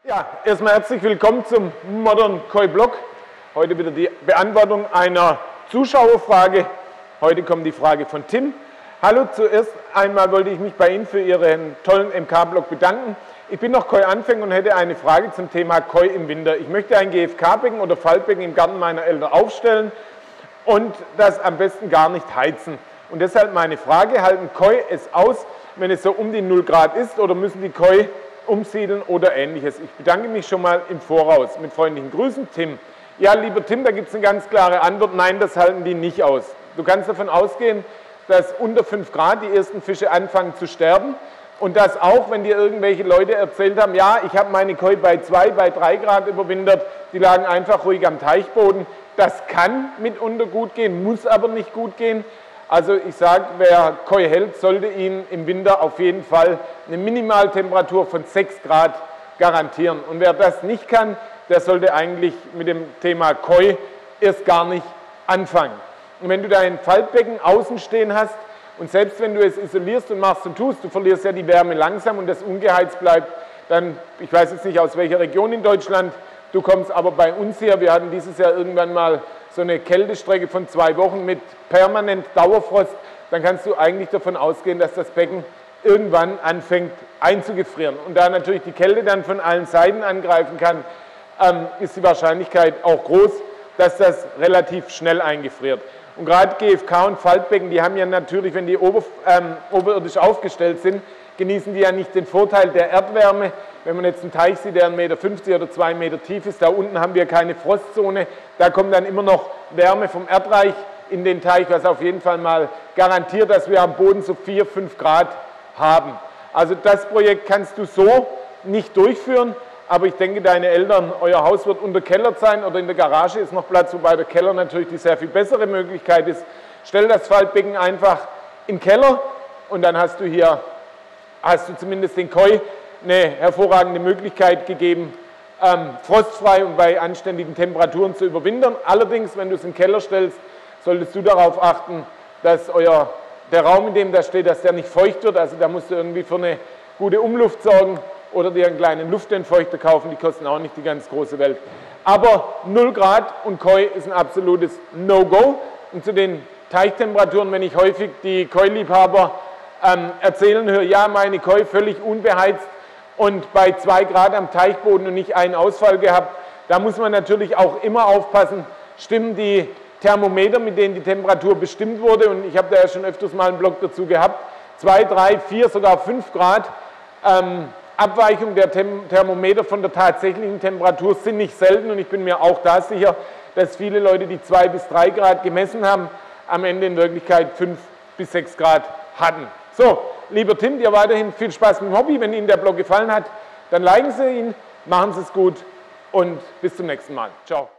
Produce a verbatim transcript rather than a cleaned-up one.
Ja, erstmal herzlich willkommen zum Modern Koi Blog. Heute wieder die Beantwortung einer Zuschauerfrage. Heute kommt die Frage von Tim. Hallo, zuerst einmal wollte ich mich bei Ihnen für Ihren tollen M K-Blog bedanken. Ich bin noch Koi-Anfänger und hätte eine Frage zum Thema Koi im Winter. Ich möchte ein G F K-Becken oder Faltbecken im Garten meiner Eltern aufstellen und das am besten gar nicht heizen. Und deshalb meine Frage, halten Koi es aus, wenn es so um die null Grad ist, oder müssen die Koi umsiedeln oder ähnliches? Ich bedanke mich schon mal im Voraus. Mit freundlichen Grüßen, Tim. Ja, lieber Tim, da gibt es eine ganz klare Antwort. Nein, das halten die nicht aus. Du kannst davon ausgehen, dass unter fünf Grad die ersten Fische anfangen zu sterben und dass auch, wenn dir irgendwelche Leute erzählt haben, ja, ich habe meine Koi bei zwei, bei drei Grad überwintert, die lagen einfach ruhig am Teichboden. Das kann mitunter gut gehen, muss aber nicht gut gehen. Also ich sage, wer Koi hält, sollte ihn im Winter auf jeden Fall eine Minimaltemperatur von sechs Grad garantieren. Und wer das nicht kann, der sollte eigentlich mit dem Thema Koi erst gar nicht anfangen. Und wenn du dein Faltbecken außen stehen hast und selbst wenn du es isolierst und machst und tust, du verlierst ja die Wärme langsam und das ungeheizt bleibt, dann, ich weiß jetzt nicht aus welcher Region in Deutschland du kommst, aber bei uns hier, wir hatten dieses Jahr irgendwann mal so eine Kältestrecke von zwei Wochen mit permanent Dauerfrost, dann kannst du eigentlich davon ausgehen, dass das Becken irgendwann anfängt einzugefrieren. Und da natürlich die Kälte dann von allen Seiten angreifen kann, ähm, ist die Wahrscheinlichkeit auch groß, dass das relativ schnell eingefriert. Und gerade G F K und Faltbecken, die haben ja natürlich, wenn die ober, ähm, oberirdisch aufgestellt sind, genießen die ja nicht den Vorteil der Erdwärme. Wenn man jetzt einen Teich sieht, der ein Meter fünfzig oder zwei Meter tief ist, da unten haben wir keine Frostzone. Da kommt dann immer noch Wärme vom Erdreich in den Teich, was auf jeden Fall mal garantiert, dass wir am Boden so vier, fünf Grad haben. Also das Projekt kannst du so nicht durchführen, aber ich denke, deine Eltern, euer Haus wird unterkellert sein oder in der Garage ist noch Platz, wobei der Keller natürlich die sehr viel bessere Möglichkeit ist. Stell das Faltbecken einfach in den Keller und dann hast du hier, hast du zumindest den Koi eine hervorragende Möglichkeit gegeben, ähm, frostfrei und bei anständigen Temperaturen zu überwintern. Allerdings, wenn du es in den Keller stellst, solltest du darauf achten, dass euer, der Raum, in dem das steht, dass der nicht feucht wird. Also da musst du irgendwie für eine gute Umluft sorgen oder dir einen kleinen Luftentfeuchter kaufen, die kosten auch nicht die ganz große Welt. Aber null Grad und Koi ist ein absolutes No-Go. Und zu den Teichtemperaturen, wenn ich häufig die Koi-Liebhaber ähm, erzählen höre, ja, meine Koi völlig unbeheizt und bei zwei Grad am Teichboden und nicht einen Ausfall gehabt, da muss man natürlich auch immer aufpassen, stimmen die Thermometer, mit denen die Temperatur bestimmt wurde, und ich habe da ja schon öfters mal einen Blog dazu gehabt, zwei, drei, vier, sogar fünf Grad ähm, Abweichung der Thermometer von der tatsächlichen Temperatur sind nicht selten, und ich bin mir auch da sicher, dass viele Leute, die zwei bis drei Grad gemessen haben, am Ende in Wirklichkeit fünf bis sechs Grad hatten. So, lieber Tim, dir weiterhin viel Spaß mit dem Hobby. Wenn Ihnen der Blog gefallen hat, dann liken Sie ihn, machen Sie es gut und bis zum nächsten Mal. Ciao.